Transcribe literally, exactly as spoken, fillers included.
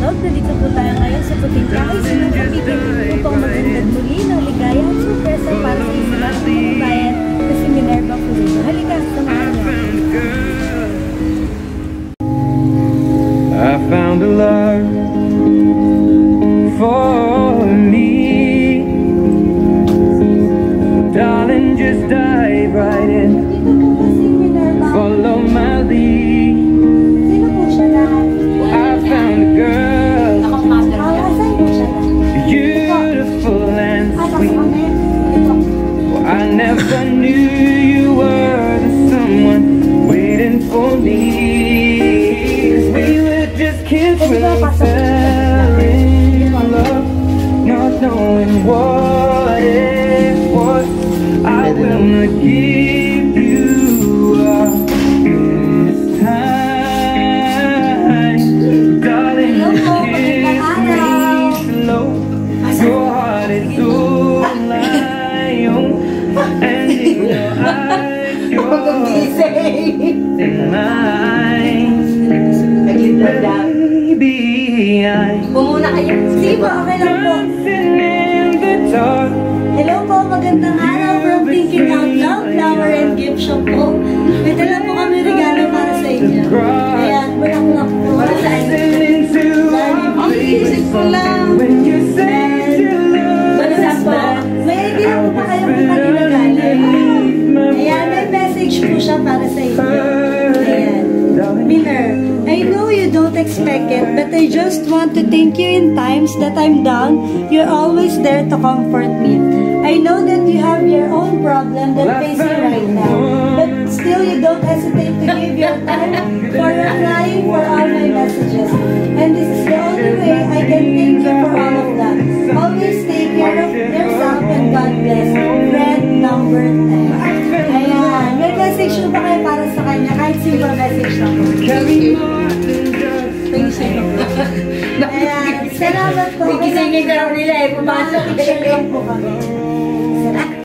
Hotdog. Nandito po tayo ngayon sa puting kahoy sa mga Cavite upang magandang muli ng ligaya at surpresa para sa isang ating kababayan na si Minerva Pulido. Halika, samahan niyo. I found a love for me. Darling, just dive right in. Follow my lead. I found a girl, beautiful and sweet. Well, I never knew you were the someone waiting for me. 'Cause we were just kids when we fell in love, not knowing what it was. I will not give you up this time, darling. Kiss me slow. Your heart is all I own, and in your eyes, you're in mine. Baby, I'm Bumuna kayo. Sige po, okay lang po. dancing in the dark. Hello po, magandang araw from Thinking Out Loud, Flower and Gift Shop po. May dala po kami regalo para sa inyo. Ayan, bulaklak po. Para sa inyo. Ang iisip ko lang. When you said you love Balasan po. May idea po ba kayo kung pag-regalo? Ayan, may message po siya para sa inyo. Ayan. Miller, I know you don't expect it, but I just want to thank you in times that I'm down. You're always there to comfort me. I know that you have your own problem that face you right now, but still you don't hesitate to give your time for replying for all my messages. And this is the only way I can thank you for all of that. Always take care of yourself and God bless. Friend number ten. Ayan, may message mo ba kayo para sa kanya? Kahit simple message lang po. Thank you. Thank you. Ayan, salamat po. May gisingin ka raw nila eh. Pumasok. Picture lang po kami. Salamat.